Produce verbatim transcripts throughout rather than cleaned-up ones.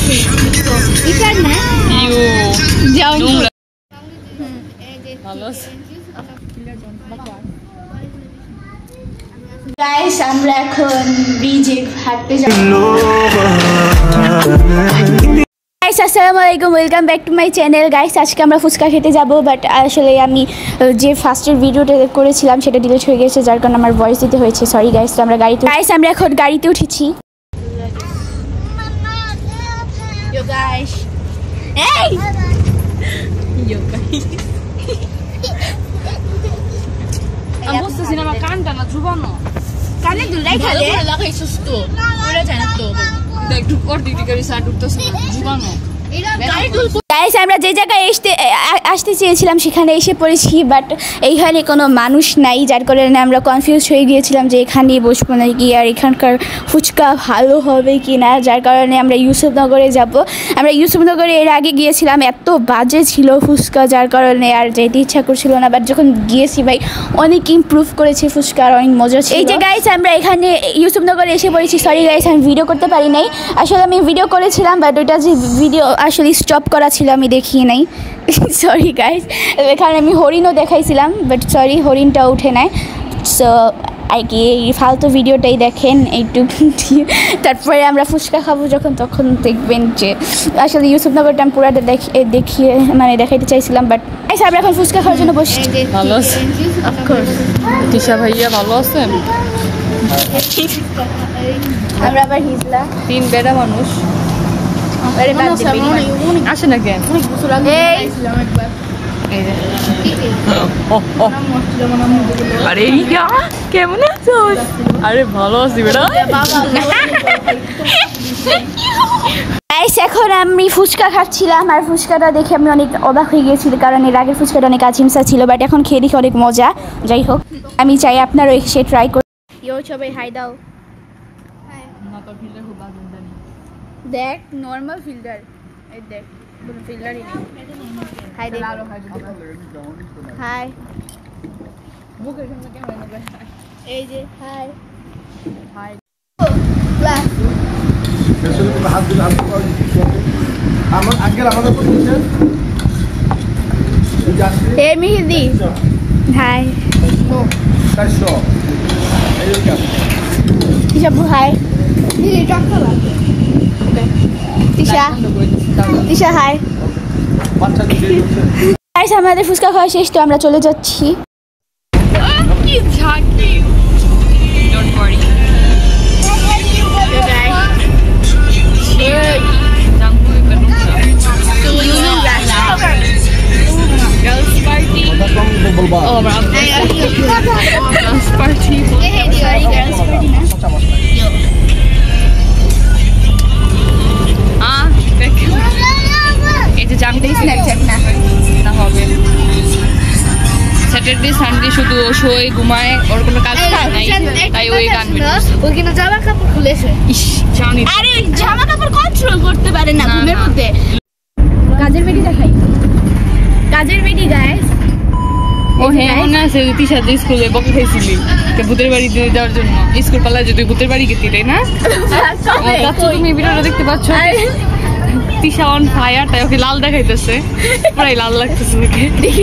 ইটার না ইউ যাও ভালো গাইস আমরা এখন ব্রিজে হাঁটতে যাব গাইস আসসালামু আলাইকুম welcome back to my channel guys আজকে আমরা ফুচকা খেতে যাব বাট আসলে আমি যে ফার্স্টের ভিডিওটা করেছিলাম সেটা ডিলিট হয়ে গেছে যার কারণে আমার ভয়েস দিতে হয়েছে সরি গাইস তো আমরা গাড়িতে গাইস আমরা এখন গাড়িতে উঠেছি Yo guys. Hey! Yo guys. Ang gusto sila makanta na chubano. Kani dulay khale. Wala kay susto. Wala jana to. Dek dukor dikti kari sa dukto sa chubano. Guys আমরা যে জায়গায় আসতে আসতে চেয়েছিলাম সেখানে এসে পড়েছি বাট এইখানে কোনো মানুষ নাই যার কারণে আমরা কনফিউজ হয়ে গিয়েছিলাম যে এখানেই বসবো নাকি আর এখানকার ফুচকা ভালো হবে কি না যার কারণে আমরা ইউসুফনগরে যাব আমরা ইউসুফনগরে এর আগে গিয়েছিলাম এত বাজে ছিল ফুচকা যার কারণে আর যেতে ইচ্ছা করছিল না বাট যখন গিয়েছি ভাই অনেক ইমপ্রুভ করেছে ফুচকা আর অনেক মজা ছিল এই যে গাইস আমরা এখানে ইউসুফনগরে এসে পড়েছি সরি গাইস আমি ভিডিও করতে পারি নাই আসলে আমি ভিডিও করেছিলাম বাট ওইটা যে ভিডিও আসলে স্টপ করা ছিল আমি দেখিয়ে নাই সরি গাইস এখানে আমি হরিণও দেখাইছিলাম বাট সরি হরিণটা উঠে নাই সো আর কি এই ফালতু ভিডিওটাই দেখেন এইটুকু তারপরে আমরা ফুচকা খাবো যখন তখন দেখবেন যে আসলে ইউসুফনগরটা আমি পুরাটা দেখিয়ে মানে দেখাইতে চাইছিলাম বাট গাইস আমরা এখন ফুচকা খাওয়ার জন্য বসছি ভালো আছে অফকোর্স তিশা ভাইয়া ভালো আছেন আমরা আবার হিজলা তিন বেড়া মানুষ আরে বাদ দিবি আসে না কেন অনেক বছর আগে আইছিলাম একবার এই যে ও ও আরে ইয়া কেমন আছো আরে ভালো আছি বেটা গাইস এখন আমি ফুচকা খাচ্ছিলাম আর ফুচকাটা দেখে আমি অনেক অবাক হয়ে গিয়েছি কারণ এর আগের ফুচকাটা অনেক আচিমসা ছিল বাট এখন খেয়ে দেখে অনেক মজা যাই হোক আমি চাই আপনারাও এসে ট্রাই করুন ইয়ো সবাই হাই দাও হাই না তো ফিল্টার খুব বাজে জানি দেখ নরমাল ফিল্টার এই দেখ কোনো ফিল্টারই নেই হাই দেখ হাই মুখের সামনে কেমন হবে এই যে হাই হাই বাহ আসলে তো হাত দিলে হাত আমার আগে আমাদের পজিশন এই মেহেদি হাই নো চারশো এই কি তিশা হাই দিদি টাকা লাগে তিশা তিশা হাই বাচ্চা দিয়ে দিচ্ছে গাইস আমাদের ফুচকা খাওয়া শেষ তো আমরা চলে যাচ্ছি কি ঝাঁকি don't worry Girls party. Oh, girls party. Ah, এটা জানতে স্ন্যাপচ্যাট না না হবে স্যাটারডে সানডে শুধু শোয় ঘুমায় ওর কোনো কাজ নাই তাই ওই গান ওই কিনা জামা কাপড় খুলেছে ইস জানি আরে জামা কাপড় কন্ট্রোল করতে পারে না ঘুমের মধ্যে কাজের বেটি দেখাই কাজের বেটি গাইস ও হ্যাঁ মনে আছে তুই সাথে স্কুলে বকে খাইছিলি তো ভূতের বাড়ি দিয়ে যাওয়ার জন্য স্কুল পালায় যদি ভূতের বাড়ি গেতি তাই না তুমি ভিডিওটা দেখতে পাচ্ছ তিশা অন ফায়ার তাই ওকে লাল দেখাইতেছে পুরাই লাল লাগতেছে ওকে দেখি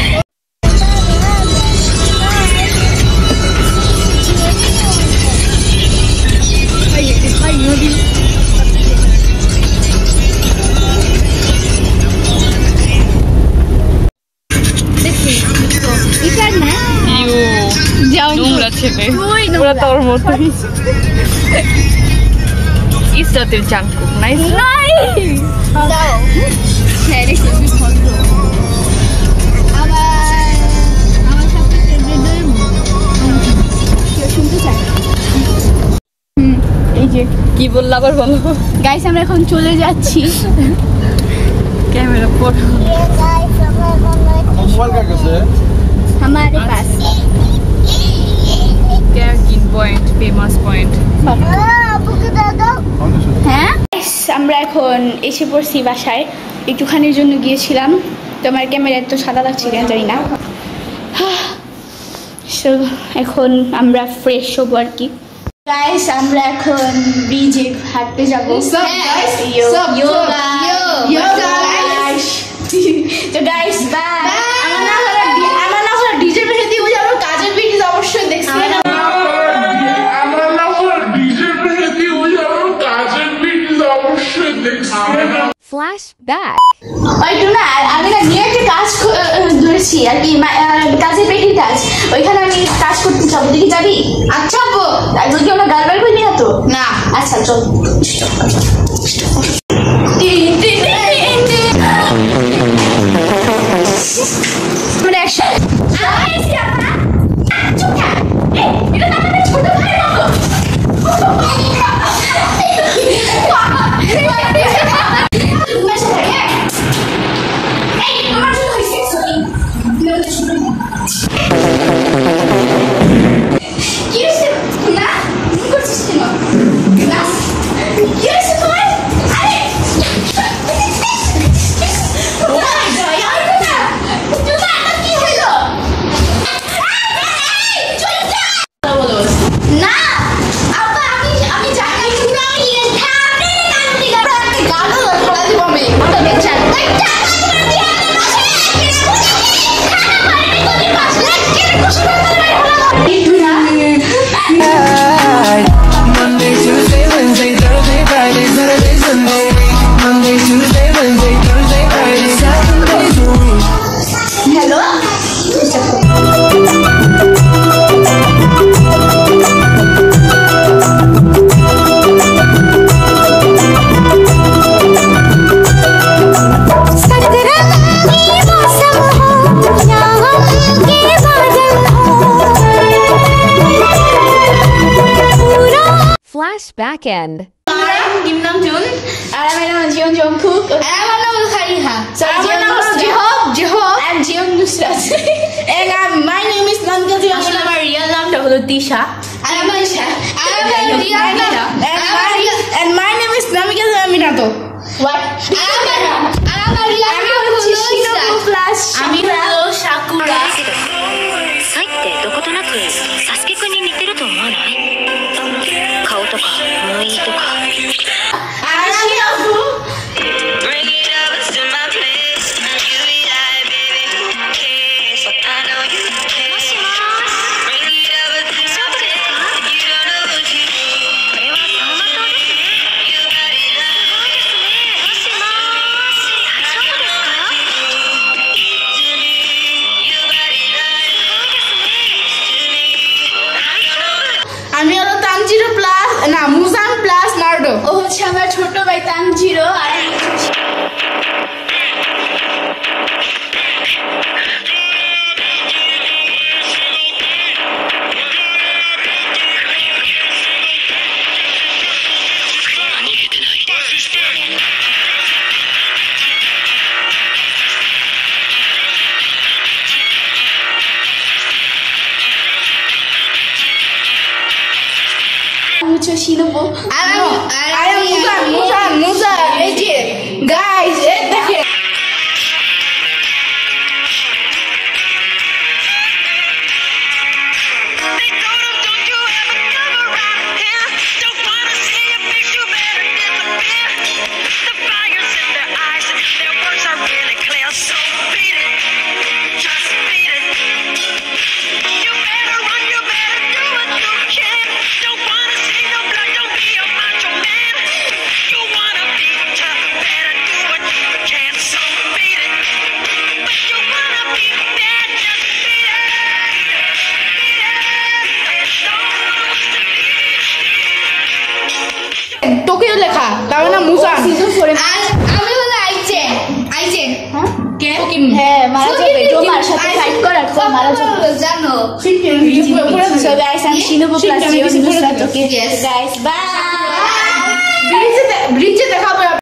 তোর মতো ইসরাতের জাঙ্ক ফুড নাইস এই যে কি বললা আবার বলো গাইস আমরা এখন চলে যাচ্ছি ক্যামেরা পড়ো মোবাইল কার কাছে हमारे पास क्या किन पॉइंट फेमस पॉइंट হ্যাঁ আমরা এখন এসে পড়ছি বাসায় একটুখানির জন্য গিয়েছিলাম তোমার ক্যামেরা এত সাদা লাগছে কেন জানি না সো এখন আমরা ফ্রেশ হবো আর কি গাইস আমরা এখন ব্রিজে হাঁটতে যাবো। তো গাইস বাই। আমার নাম হলো আমার নাম হলো ডিজে মেহেদি। ওই আমার কাজের ভিডিও অবশ্যই দেখছেন। আমার নাম হলো ডিজে মেহেদি। ওই আমার কাজের ভিডিও অবশ্যই দেখছেন। Flashback. ওই তো না আমি না নিয়ে একটা কাজ ধরেছি আর কি, কাজের পেটির কাজ। ওইখানে আমি কাজ করতে যাবো, দেখি যাবি? আচ্ছা আপু, তুই কি আমরা গালবাল করবি না তো? না। আচ্ছা চল। আমরা একসাথে ছোট ভাই Flashback end. Kim Nam Jun, আমার নাম জিয়ন জংকুক, আমার নাম খারিহা, আমার নাম জিহব জিহব and জিয়ন Nusrat. And my name is Nangazi. আসলে আমার রিয়েল নামটা হলো তিশা। আর আমার আর আমার রিয়েল নাম and my name is Namika Aminato. What? আমার আর আমার রিয়েল নাম হলো শিনোবু প্লাস আমি হলো সাকুরা। サイってどことなくサスケくんに似てると思わない？顔とか思いとか。 আর শিনোবু আমি হলো তানজিরো প্লাস না মুজান প্লাস নার্ডো। ও হচ্ছে আমার ছোট ভাই তানজিরো আর mucho Shinobu. I am I am Musan Musan Musan. এই যে guys এই দেখেন টোকিও লেখা তার নাম মুসান। আর আমি হলো আইচেন আইচেন হ্যাঁ কে হ্যাঁ মারা যাবে তোমার সাথে ফাইট করার তো মারা যাবে জানো সো গাইস আমি শিনোবু প্লাস জিও নুসরাত। Okay guys bye. ব্রিজে ব্রিজে দেখাবো।